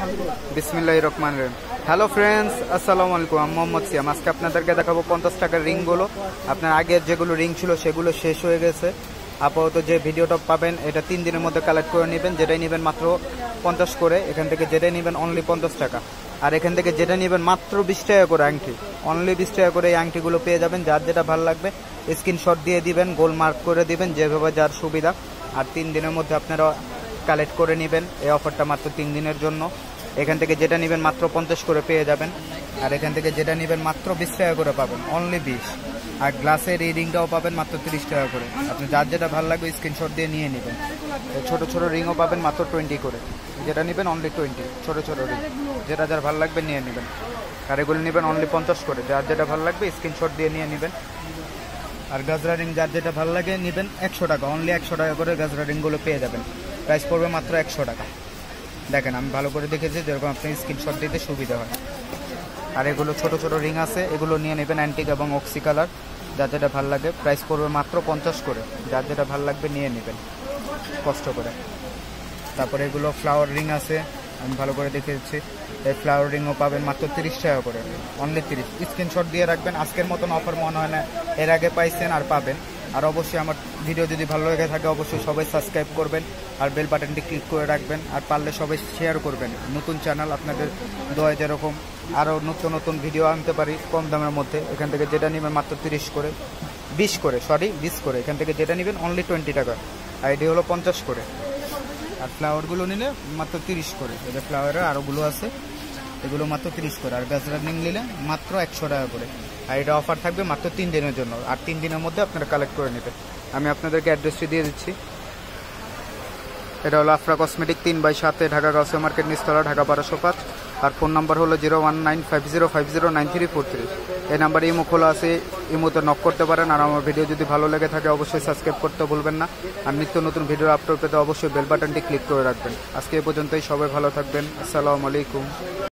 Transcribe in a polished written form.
বিসমিল্লাহির রহমানির রহিম। Hello friends, আসসালামু আলাইকুম। আমি মোহাম্মদ সিয়াম। আজকে আপনাদেরকে দেখাবো 50 টাকার রিংগুলো। আপনার আগের যেগুলো রিং ছিল সেগুলো শেষ হয়ে গেছে। আপাতত যে ভিডিওটা পাবেন এটা 3 দিনের মধ্যে কালেক্ট করে নেবেন। যেটাই নেবেন মাত্র 50 করে। এখান থেকে যেটাই নেবেন অনলি 50 টাকা। আর এখান থেকে যেটা নেবেন মাত্র 20 টাকা করে আংটি, অনলি 20 টাকা করে এই আংটিগুলো পেয়ে যাবেন। যার যেটা ভালো লাগবে স্ক্রিনশট দিয়ে দিবেন, গোল মার্ক করে দিবেন, যেভাবে যার সুবিধা। আর 3 দিনের মধ্যে আপনারা কালেক্ট করে নেবেন। এই অফারটা মাত্র 3 দিনের জন্য। এখান থেকে যেটা নেবেন মাত্র 50 করে পেয়ে যাবেন। আর এখান থেকে যেটা নেবেন মাত্র 20 টাকা করে পাবেন, অনলি 20। আর গ্লাসের এই রিংটাও পাবেন মাত্র 30 টাকা করে। আপনি যার যেটা ভালো লাগবে স্ক্রিনশট দিয়ে নিয়ে নেবেন। ছোট ছোট রিংও পাবেন মাত্র 20 করে। যেটা নেবেন অনলি 20, ছোট ছোট রিং যেটা যার ভালো লাগবে নিয়ে নেবেন। আর এগুলো নেবেন অনলি 50 করে। যার যেটা ভালো লাগবে স্ক্রিনশট দিয়ে নিয়ে নেবেন। আর গাজরা রিং যার যেটা ভালো লাগে নেবেন 100 টাকা, অনলি 100 টাকা করে গাজরা রিংগুলো পেয়ে যাবেন। প্রাইস পড়বে মাত্র 100 টাকা। দেখেন আমি ভালো করে দেখেছি, যেরকম আপনি স্ক্রিনশট দিতে সুবিধা হয়। আর এগুলো ছোট ছোট রিং আছে, এগুলো নিয়ে নেবেন অ্যান্টিক এবং অক্সি কালার। যার যেটা ভালো লাগে প্রাইস পড়বে মাত্র 50 করে। যার যেটা ভালো লাগবে নিয়ে নেবেন কষ্ট করে। তারপরে এগুলো ফ্লাওয়ার রিং আছে, আমি ভালো করে দেখে দিচ্ছি। এই ফ্লাওয়ার রিংও পাবেন মাত্র 30 টাকা করে, অনলি 30। স্ক্রিনশট দিয়ে রাখবেন। আজকের মতন অফার মনে হয় না এর আগে পাইছেন আর পাবেন। আর অবশ্যই আমার ভিডিও যদি ভালো লেগে থাকে অবশ্যই সবাই সাবস্ক্রাইব করবেন আর বেল বাটনটি ক্লিক করে রাখবেন। আর পারলে সবাই শেয়ার করবেন। নতুন চ্যানেল, আপনাদের দোয়া যেরকম আরও নতুন নতুন ভিডিও আনতে পারি কম দামের মধ্যে। এখান থেকে যেটা নেবেন মাত্র 30 করে, 20 করে, 20 করে। এখান থেকে যেটা নেবেন অনলি 20 টাকা। আইডি হলো 50 করে। আর ফ্লাওয়ারগুলো নিলে মাত্র 30 করে। এটা ফ্লাওয়ারের আরোগুলো আছে, এগুলো মাত্র 30 করে। আর গাজরা রিং নিলে মাত্র 100 টাকা করে। আর এটা অফার থাকবে মাত্র 3 দিনের জন্য। আর 3 দিনের মধ্যে আপনারা কালেক্ট করে নেবেন। আমি আপনাদেরকে অ্যাড্রেসটি দিয়ে দিচ্ছি। এটা হলো আফরা কসমেটিক, 3/7, ঢাকা গাউসিয়া মার্কেট, নিচতলা, ঢাকা 1205। আর ফোন নাম্বার হলো 01950509343। এই নাম্বারে ইমো খোলা আছে, ইমোতে নক করতে পারেন। আর আমার ভিডিও যদি ভালো লেগে থাকে অবশ্যই সাবস্ক্রাইব করতে ভুলবেন না। আর নিত্য নতুন ভিডিও আপলোড পেতে অবশ্যই বেল বাটনটি ক্লিক করে রাখবেন। আজকে এই পর্যন্তই, সবাই ভালো থাকবেন। আসসালামু আলাইকুম।